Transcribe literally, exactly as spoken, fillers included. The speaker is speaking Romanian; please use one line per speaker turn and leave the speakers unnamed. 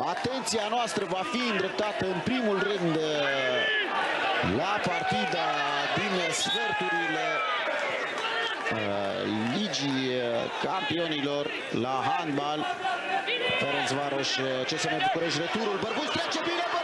Atenția noastră va fi îndreptată în primul rând la partida din sferturile Ligii Campionilor la handbal. Ferencvaros, C S M București, returul, Bărbuț trece bine,